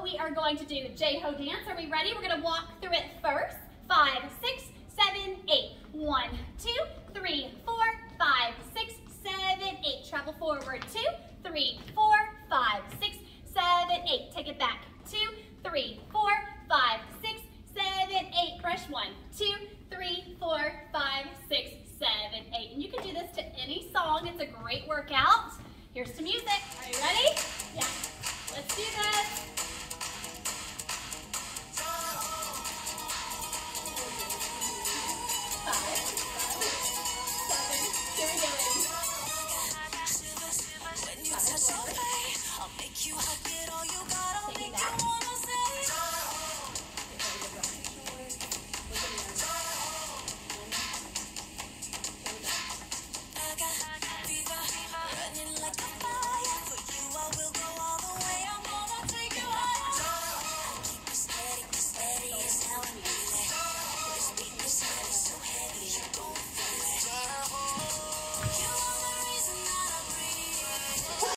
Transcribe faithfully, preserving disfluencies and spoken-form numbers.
we are going to do J-Ho dance. Are we ready? We're gonna walk through it first. Five, six, seven, eight. One, two, three, four, five, six, seven, eight. Travel forward. Two, three, four, five, six, seven, eight. Take it back. Two, three, four, five, six, seven, eight. Brush. One, two, three, four, five, six, seven, eight. And you can do this to any song. It's a great workout. Here's some music. Are you ready? Yeah. Let's do this. Five, six, seven. Here we go. When you touch your face, I'll make you get all you got. I'll make you wanna say. I got fever, running like a fire. For you, I will go all the way. I'm gonna take you higher. I keep it steady, steady is how I'm feeling. This beat is heavy, so heavy.